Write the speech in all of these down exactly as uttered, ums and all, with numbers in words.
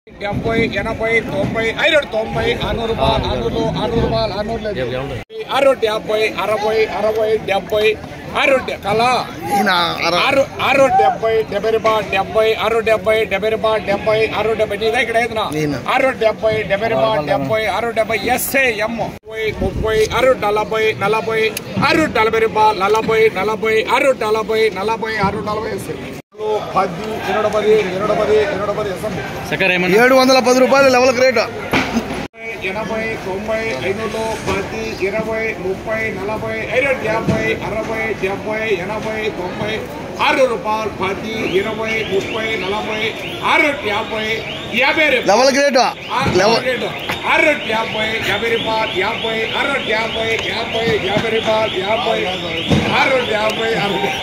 డెబ్బై ఎనభై తొంభై ఐదు తొంభై ఆనూరు రూపాయలు ఆనూరు ఆనూరు రూపాయలు ఆనూరు ఆరు యాభై అరవై అరవై డెబ్బై ఆరు కళ ఆరు ఆరు డెబ్బై డెబ్బై రూపాయలు డెబ్బై ఆరు డెబ్బై డెబ్బై రూపాయలు డెబ్బై ఆరు డెబ్బై నీగా ఇక్కడ ఏదైనా ఆరు డెబ్బై డెబ్బై రూపాయలు డెబ్బై ఆరు డెబ్బై ఎస్ఏ ఎం ముప్పై ఆరు నలభై నలభై ఆరు నలభై రూపాయలు నలభై నలభై ఆరు నలభై నలభై ఆరు నలభై పది ఇరవై పది ఇరవై పది ఇరవై పది ఏడు వందల పది రూపాయలు లెవెల్ రేట్ ఎనభై తొంభై ఐదులో పది ఇరవై ముప్పై నలభై ఐదు యాభై అరవై డెబ్బై ఎనభై తొంభై ఆరు రూపాయలు పది ఇరవై ముప్పై నలభై ఆరు యాభై యాభై లెవెల్ రేట్ ఆరు యాభై యాభై రూపాయలు యాభై ఆరు యాభై యాభై యాభై రూపాయలు యాభై ఆరు యాభై అరవై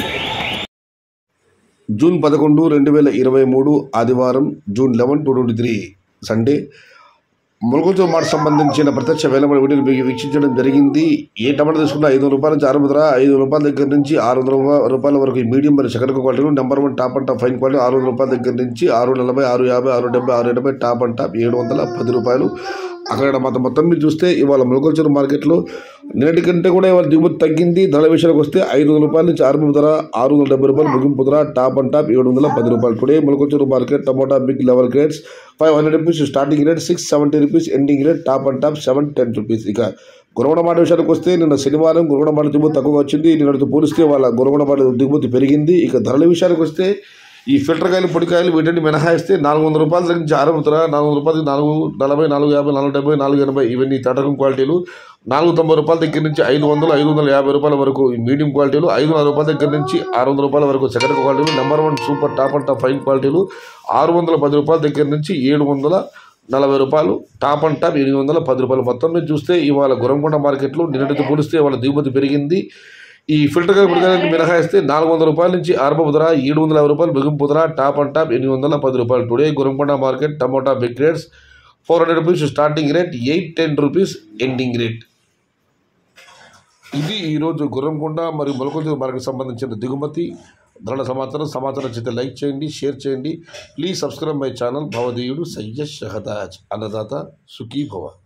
జూన్ పదకొండు రెండు వేల ఇరవై మూడు ఆదివారం June eleven two twenty three Sunday మొలకలతో మాట సంబంధించిన ప్రత్యక్ష వేలమడి వీడియోలు మీకు వీక్షించడం జరిగింది. ఏ టమాటా తీసుకున్న ఐదు వందల రూపాయల నుంచి ఆరు వందల ఐదు రూపాయల దగ్గర నుంచి ఆరు వందల రూపాయల వరకు మీడియం మరియు second quality number one top and top fine quality ఆరు వందల రూపాయల దగ్గర నుంచి ఆరు నలభై ఆరు యాభై ఆరు డెబ్బై ఆరు ఎనభై టాప్ అండ్ టాప్ ఏడు వందల పది రూపాయలు. అక్కడ మొత్తం మొత్తం మీరు చూస్తే ఇవాళ మొలకల్చూరు మార్కెట్లో నిన్నటి కంటే కూడా ఇవాళ దిగుమతి తగ్గింది. ధరల విషయానికి వస్తే ఐదు వందల రూపాయల నుంచి ఆరు ధర ఆరు వందల డెబ్బై రూపాయలు ముగింపు ధర టాప్ అండ్ టాప్ ఏడు వందల పది రూపాయలు. Today Molakalcheruvu market tomato big level grades five hundred rupees starting rate six seventy rupees ending rate top and top seven ten rupees. ఇక గురగొండమాట విషయానికి వస్తే నిన్న శనివారం గురగొండమాట దిగుమతి తక్కువగా వచ్చింది. నిన్నటితో పోలిస్తే వాళ్ళ గురగొండమాట దిగుమతి పెరిగింది. ఇక ధరల విషయానికి వస్తే ఈ ఫిల్టర్ కాయలు పొడికాయలు వీటిని మినహాయిస్తే నాలుగు వందల రూపాయల దగ్గర నుంచి ఆరంభతర నాలుగు వందల రూపాయలకి నాలుగు నలభై నాలుగు యాభై నాలుగు డెబ్బై నాలుగు ఎనభై ఇవన్నీ తటకం క్వాలిటీలు. నాలుగు తొంభై రూపాయల దగ్గర నుంచి ఐదు వందలు ఐదు వందల యాభై రూపాయల వరకు మీడియం క్వాలిటీలు. ఐదు వందల రూపాయల దగ్గర నుంచి ఆరు వందల రూపాయల వరకు సెకండ్ క్వాలిటీలు. Number one super top and top fine క్వాలిటీలు. ఆరు వందల పది రూపాయల దగ్గర నుంచి ఏడు వందల నలభై రూపాయలు టాప్ అండ్ టాప్ ఎనిమిది వందల పది రూపాయలు. మొత్తం మీద చూస్తే ఇవాళ గురగొండ మార్కెట్లో నిన్నటితో పోలిస్తే ఇవాళ దిగుమతి పెరిగింది. ఈ ఫిల్టర్ కాయలు పొడికాయలు మినహాయిస్తే నాలుగు వందల రూపాయల నుంచి ఆరంభ ధర ఏడు వందల యాభై రూపాయలు ముగింపు ధర టాప్ అండ్ టాప్ ఎనిమిది వందల పది రూపాయలు. Today Guragonda market tomato big rates four hundred rupees starting rate eight ten rupees ending rate. ఇది ఈరోజు గుర్రంకొండ మరియు మొలకల్చూరు మార్కెట్ సంబంధించిన దిగుమతి ధరల సమాచారం. సమాచారం చేస్తే లైక్ చేయండి, షేర్ చేయండి. Please subscribe my channel. భవదీయుడు సయ్యద్ షహతాజ్ అన్నదాత సుఖీ భవ.